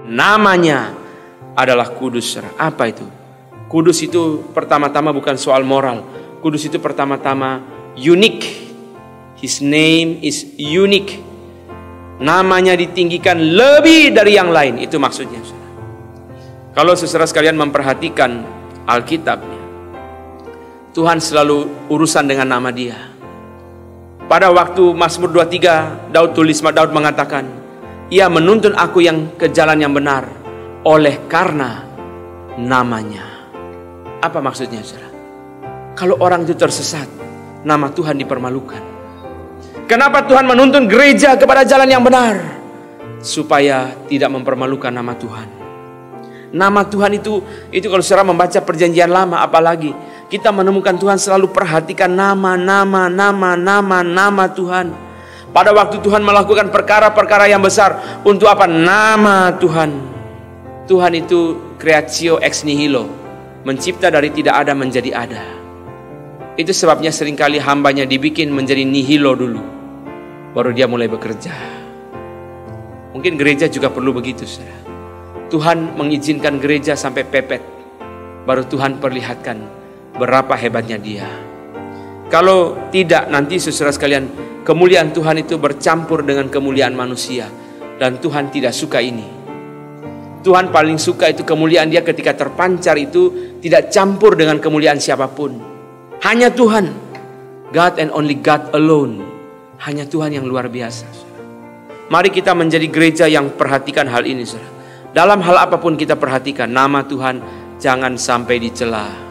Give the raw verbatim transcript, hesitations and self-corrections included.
Namanya adalah kudus. Apa itu? Kudus itu pertama-tama bukan soal moral. Kudus itu pertama-tama unique. His name is unique. Namanya ditinggikan lebih dari yang lain. Itu maksudnya. Kalau saudara sekalian memperhatikan Alkitab, Tuhan selalu urusan dengan nama Dia. Pada waktu Mazmur dua puluh tiga, Daud tulis, Daud mengatakan, Ia menuntun aku yang ke jalan yang benar oleh karena namanya. Apa maksudnya, saudara? Kalau orang itu tersesat, nama Tuhan dipermalukan. Kenapa Tuhan menuntun gereja kepada jalan yang benar? Supaya tidak mempermalukan nama Tuhan. Nama Tuhan itu, itu kalau saudara membaca perjanjian lama, apalagi kita menemukan Tuhan selalu perhatikan nama, nama, nama, nama, nama Tuhan. Pada waktu Tuhan melakukan perkara-perkara yang besar, untuk apa? Nama Tuhan. Tuhan itu creatio ex nihilo, mencipta dari tidak ada menjadi ada. Itu sebabnya seringkali hambanya dibikin menjadi nihilo dulu, baru dia mulai bekerja. Mungkin gereja juga perlu begitu, saudara. Tuhan mengizinkan gereja sampai pepet, baru Tuhan perlihatkan berapa hebatnya Dia. Kalau tidak, nanti saudara sekalian, kemuliaan Tuhan itu bercampur dengan kemuliaan manusia, dan Tuhan tidak suka ini. Tuhan paling suka itu kemuliaan Dia ketika terpancar itu tidak campur dengan kemuliaan siapapun. Hanya Tuhan, God and only God alone. Hanya Tuhan yang luar biasa. Mari kita menjadi gereja yang perhatikan hal ini, saudara. Dalam hal apapun kita perhatikan, nama Tuhan jangan sampai dicela.